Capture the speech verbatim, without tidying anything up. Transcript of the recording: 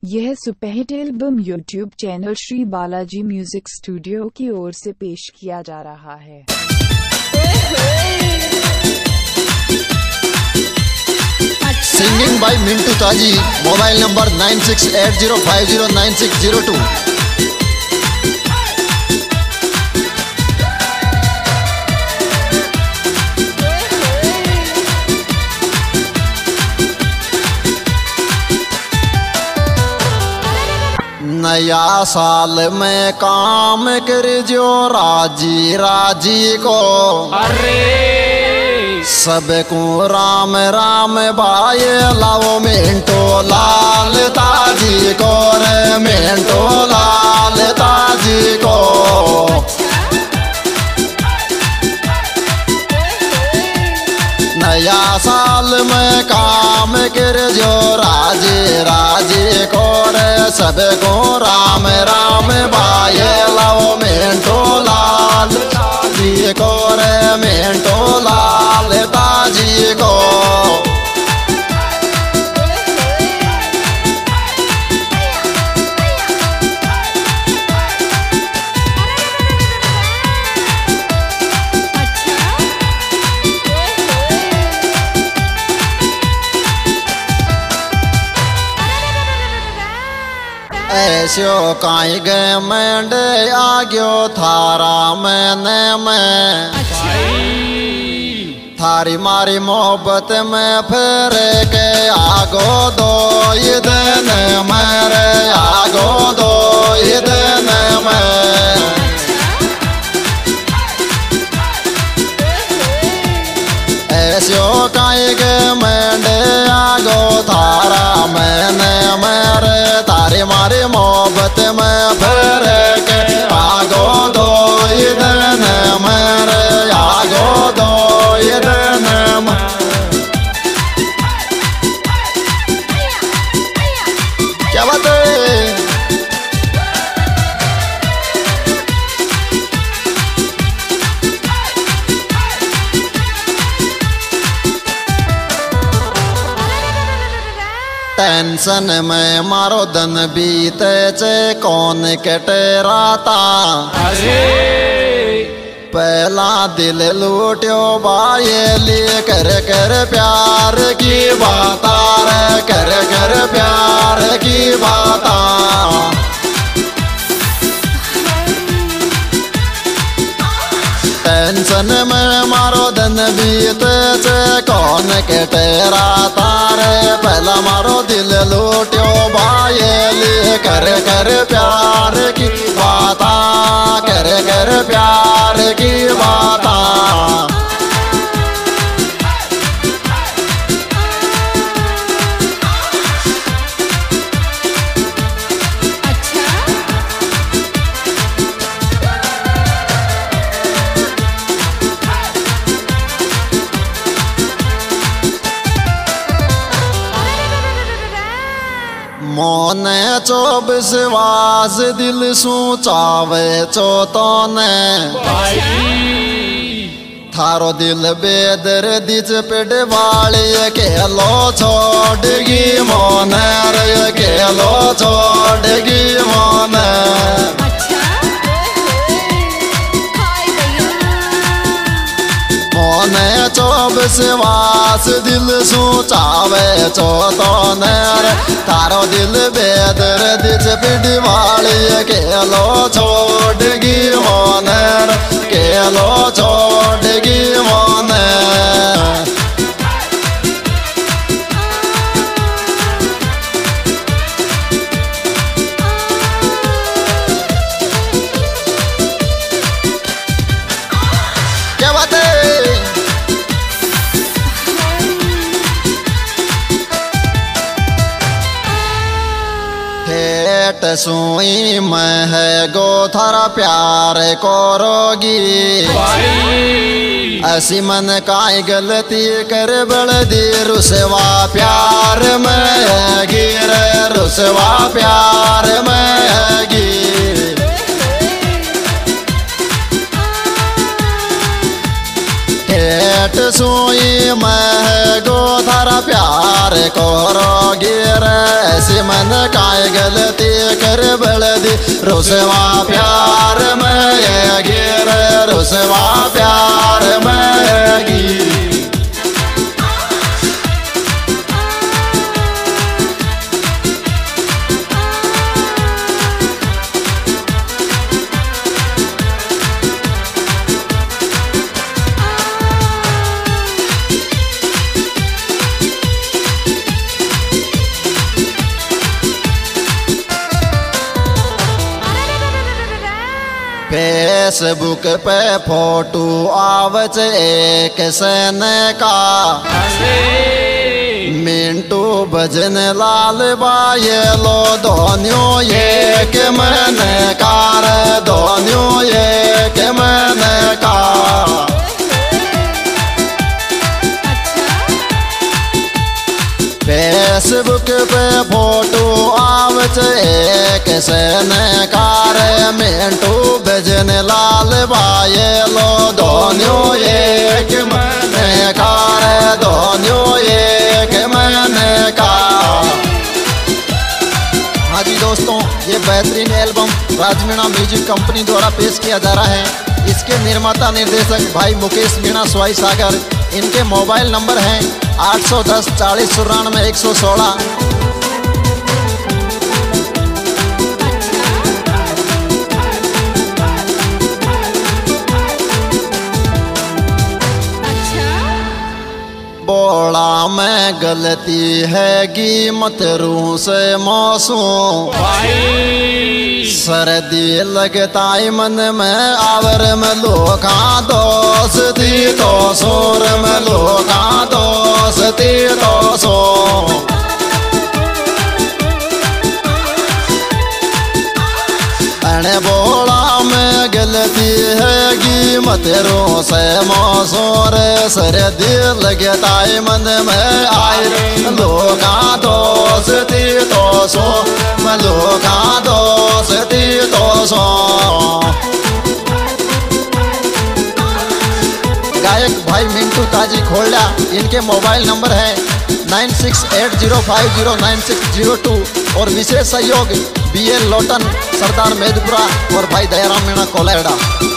यह superhit album YouTube channel Shri Balaji music studio की ओर से पेश किया जा रहा है। Singing by Mintu Taji. Mobile number nine six eight zero five zero nine six zero two. नया साल में काम कर जो राजी राजी को, अरे सबको राम राम भाई लाओ मिंटो लाल ताजी को रे मिंटो लाल ताजी को। नया साल में काम कर जो राजी राजी को रे सबको राम राम भाई लाओ मिंटो लाल ताजी को रे मिंटो लाल ताजी को। ऐसो काई गए मेंढे आग्यो थारा मैंने मैं, थारी मारी मोहब्बत में फिर के आगो दो ये दिन मेरे आगो दो ये दिन मैं। ऐसो काई गए मेंढे आगो थारा मैंने मेरे, तारी मारी मोहब्बत में फिर के आगो दो ये दिन मेरे आगो दो ये दिन क्या बात है। टेंशन में मारो दिन बीते चे कौन कटे राता, अरे पहला दिल लूट्यो बाये लिए कर कर प्यार की बाता रे कर कर प्यार की बाता। टेंशन में मारो दिन बीते चे कौन कटे राता रे, पहला मारो दिल लूट्यो बाये लिए कर कर प्यार की बाता कर कर प्यार की बाता। मोने चो विश्वास दिल सू चावे चो तो ने, थारो दिल बेदर दिच पेड़ वाले अकेलो छोड़गी मोने रे अकेलो छोड़गी मोने। मोने चो विश्वास दिल सू चावे चो तो नेर, तारो दिल बेदर दिच पिड़ी वाली केलो छोड़गी मोनेर केलो छोड़गी मोने। क्या बात है। हेट सुई मैं है गो थारा प्यार करोगी, ऐसी मन काई गलती कर बड़ दी रुसवा प्यार में गिर रुसवा प्यार में गिर। हेट सुई मैं गो थारा प्यार करोगी रे, से मन काय गलती कर बल दी रुसवा प्यार में ये गिर रुसवा प्यार में गिर फेसबुक पे फोटो आवच एक सन का मिंटू भजन लाल बाये लो दोनियो ये के मन कार दोनियो ये के मन का फेसबुक पे फोटो आवच एक सन कार मिंटू भजन लाल बाये लो दोनियो एक मन कार दोनियो एक मन का। हाँ जी दोस्तों, ये बेहतरीन एल्बम राजमीणा म्यूजिक कंपनी द्वारा पेश किया जा रहा है। इसके निर्माता निर्देशक भाई मुकेश मीणा स्वाई सागर। इनके मोबाइल नंबर हैं आठ सौ दस चालीस चौरानवे एक सौ सोलह। बोला में गलती है गी मत रू से मौसम सर्दी लगता मन में आवर में लोका दोस्ती तो सोर में लोका दोस्ती तो सो अने बोला में गलती है गी मत रो से मौसोर सर्दी लगता मन में आए लोका दोस्ती तो सो लोका दोस्ती तो सो। गायक भाई मिंटू ताजी खोला। इनके मोबाइल नंबर है nine six eight zero five zero nine six zero two और विशेष सहयोग बी एल लोटन सरदार मेदपुरा और भाई दयाराम मीणा कोलेड़ा।